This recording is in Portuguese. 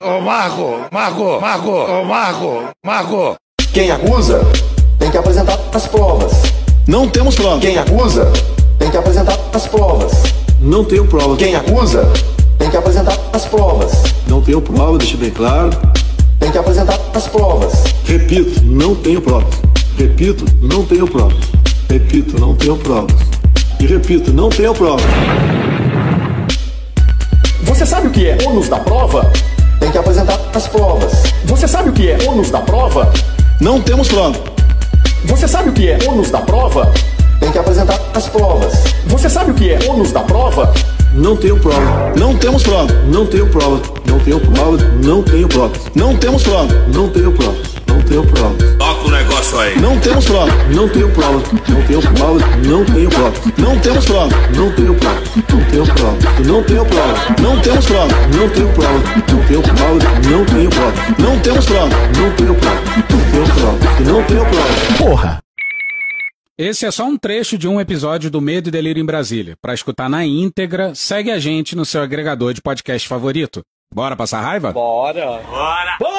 Ô Marco. Quem acusa tem que apresentar as provas. Não temos prova. Quem acusa tem que apresentar as provas. Não tenho prova. Quem acusa tem que apresentar as provas. Não tenho prova, deixa bem claro. Tem que apresentar as provas. Repito, não tenho prova. Repito, não tenho prova. Repito, não tenho prova. E repito, não tenho prova. Você sabe o que é ônus da prova? Tem que apresentar as provas. Você sabe o que é ônus da prova? Não temos prova. Você sabe o que é ônus da prova? Tem que apresentar as provas. Você sabe o que é ônus da prova? Não tenho prova. Não temos prova. Não tenho prova. Não tenho prova. Não tenho prova. Não temos prova. Não tenho prova. Não tenho prova. Toca o negócio aí. Não temos prova. Não tenho prova. Não tenho prova. Não tenho prova. Não temos prova. Não tenho prova. Não tenho prova. Não tenho prova. Não temos prova. Não tenho prova. Não tenho prova. Não tenho prova. Não temos prova. Não tenho prova. Não tenho prova. Não tenho prova. Porra! Esse é só um trecho de um episódio do Medo e Delírio em Brasília. Para escutar na íntegra, segue a gente no seu agregador de podcast favorito. Bora passar raiva? Bora!